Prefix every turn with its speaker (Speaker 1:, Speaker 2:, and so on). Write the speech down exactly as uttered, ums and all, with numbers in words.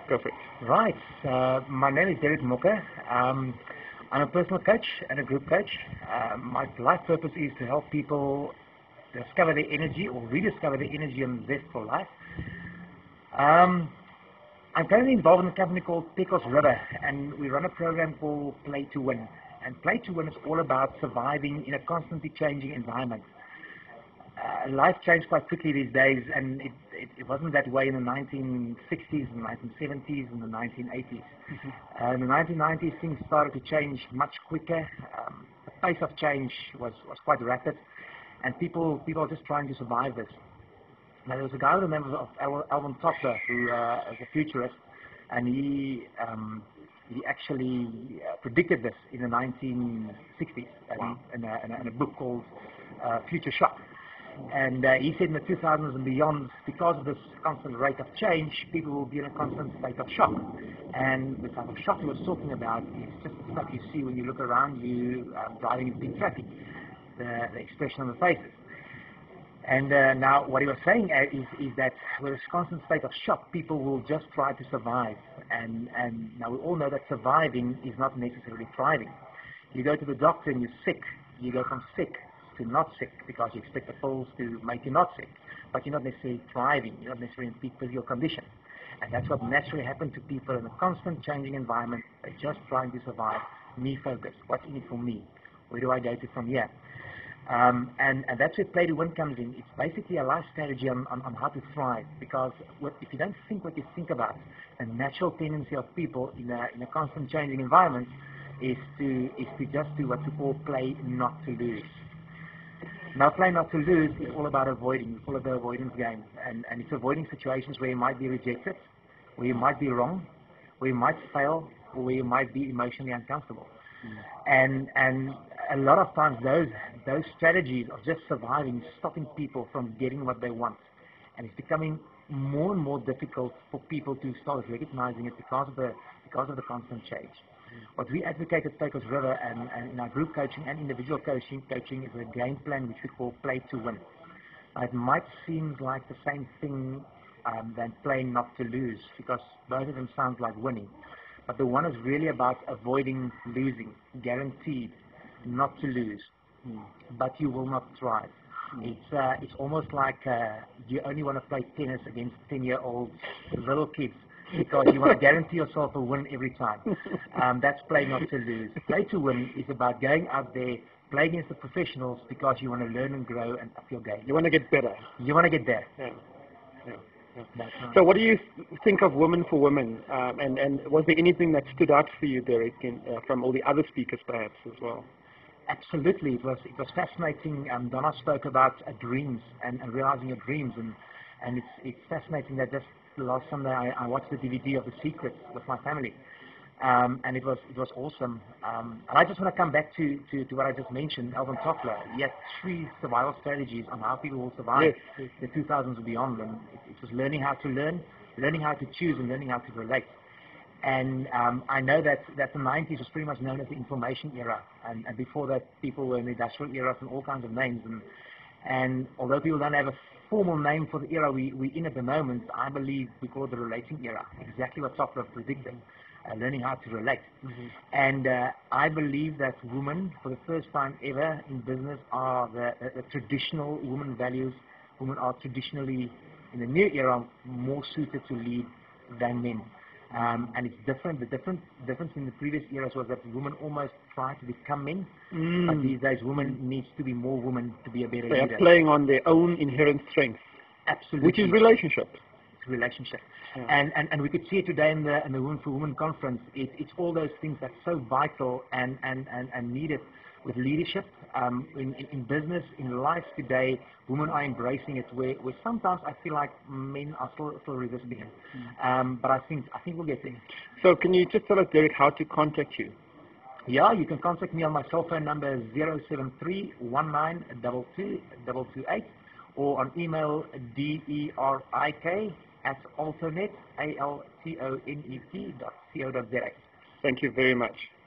Speaker 1: Go for it.
Speaker 2: Right. Uh, my name is Derek Mocker. Um, I'm a personal coach and a group coach. Uh, my life purpose is to help people discover their energy or rediscover their energy and zest for life. Um, I'm currently involved in a company called Pecos River, and we run a program called Play to Win. And Play to Win is all about surviving in a constantly changing environment. Uh, life changed quite quickly these days, and it, it, it wasn't that way in the nineteen sixties, and nineteen seventies, and the nineteen eighties. Mm-hmm. uh, in the nineteen nineties, things started to change much quicker. Um, the pace of change was, was quite rapid, and people people are just trying to survive this. Now, there was a guy with the name of Al Alvin Toffler, who uh, is a futurist, and he um, he actually uh, predicted this in the nineteen sixties. Wow. in, a, in, a, in a book called uh, Future Shock. And uh, he said in the two thousands and beyond, because of this constant rate of change, people will be in a constant state of shock. And the type of shock he was talking about is just the stuff you see when you look around you uh, driving in big traffic, the, the expression on the faces. And uh, now what he was saying uh, is, is that with this constant state of shock, people will just try to survive. And, and now we all know that surviving is not necessarily thriving. You go to the doctor and you're sick, you go from sick to not sick because you expect the pills to make you not sick, but you're not necessarily thriving, you're not necessarily in peak physical condition. And that's what naturally happens to people in a constant changing environment. They're just trying to survive. Me focus. What's in it for me? Where do I go to from here? Um, and, and that's where Play to Win comes in. It's basically a life strategy on, on, on how to thrive, because what, if you don't think what you think about, the natural tendency of people in a, in a constant changing environment is to, is to just do what we call play not to lose. Now, play not to lose is all about avoiding. It's all about the avoidance game. And, and it's avoiding situations where you might be rejected, where you might be wrong, where you might fail, or where you might be emotionally uncomfortable. Mm. And, and a lot of times those, those strategies of just surviving, stopping people from getting what they want. And it's becoming more and more difficult for people to start recognizing it because of the, because of the constant change. What we advocate at Pecos River and, and in our group coaching and individual coaching, coaching is a game plan which we call Play to Win. Now, it might seem like the same thing um, than playing not to lose, because both of them sound like winning. But the one is really about avoiding losing, guaranteed not to lose, mm. but you will not thrive. Mm. It's, uh, it's almost like uh, you only want to play tennis against ten-year-old little kids, because you want to guarantee yourself a win every time. Um, that's Play not to lose. Play to Win is about going out there, play against the professionals, because you want to learn and grow and up your game.
Speaker 1: You want to get better.
Speaker 2: You want to get there.
Speaker 1: Yeah. Yeah. Yeah.
Speaker 2: Right.
Speaker 1: So what do you think of Women for Women? Um, and, and was there anything that stood out for you, Derek, in, uh, from all the other speakers perhaps as well?
Speaker 2: Absolutely. It was, it was fascinating. Um, Donna spoke about uh, dreams and, and realizing your dreams. And, and it's, it's fascinating that just last Sunday I, I watched the D V D of The Secret with my family, um, and it was it was awesome. Um, and I just want to come back to, to, to what I just mentioned, Alvin Toffler. He had three survival strategies on how people will survive yes. the two thousands and beyond. And it, it was learning how to learn, learning how to choose, and learning how to relate. And um, I know that, that the nineties was pretty much known as the information era, and, and before that people were in the industrial era and all kinds of names. And, and although people don't have a formal name for the era we, we're in at the moment, I believe we call it the relating era, exactly what Toffler predicted, uh, learning how to relate. Mm-hmm. And uh, I believe that women, for the first time ever in business, are the, the, the traditional women values. Women are traditionally, in the new era, more suited to lead than men. Um, and it's different. The different difference in the previous eras was that women almost try to become men, mm. but these days women needs to be more women to be a better
Speaker 1: they
Speaker 2: leader.
Speaker 1: They are playing on their own inherent strengths.
Speaker 2: Absolutely.
Speaker 1: Which is relationship.
Speaker 2: It's relationship.
Speaker 1: Yeah.
Speaker 2: And, and and we could see it today in the in the Women for Women conference. It, it's all those things that's so vital and, and, and, and needed with leadership. Um, in, in, in business, in life today, women are embracing it, where, where sometimes I feel like men are still, still resisting it. Mm. Um, but I think I think we'll get there.
Speaker 1: So can you just tell us, Derek, how to contact you?
Speaker 2: Yeah, you can contact me on my cell phone number zero seven three one nine two two two two eight, or on email D E R I K at Altonet, A L T O N E T dot co dot Z A.
Speaker 1: Thank you very much.